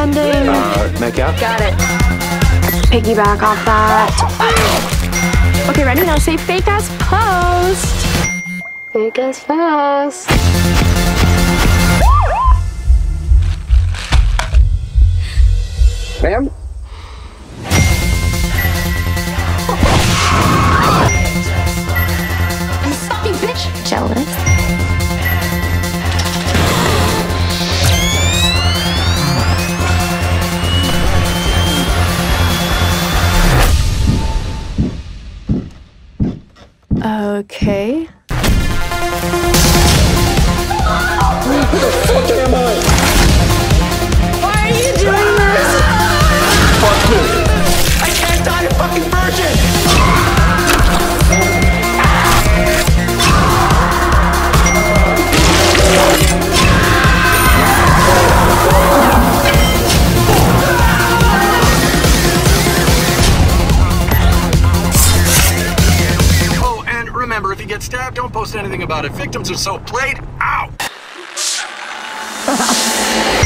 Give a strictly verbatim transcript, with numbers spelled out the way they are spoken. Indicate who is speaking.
Speaker 1: pending.
Speaker 2: Uh, make out?
Speaker 1: Got it. Piggyback off that. Okay, ready? Now say fake as post. Fake as post.
Speaker 2: Ma'am?
Speaker 1: You fucking bitch. Jealous. Okay.
Speaker 2: Who the fuck am I?
Speaker 1: Why are you doing this?
Speaker 2: Fuck you! I can't die a fucking virgin!
Speaker 3: Oh, and remember, if you get stabbed, don't post anything about it. Victims are so played out.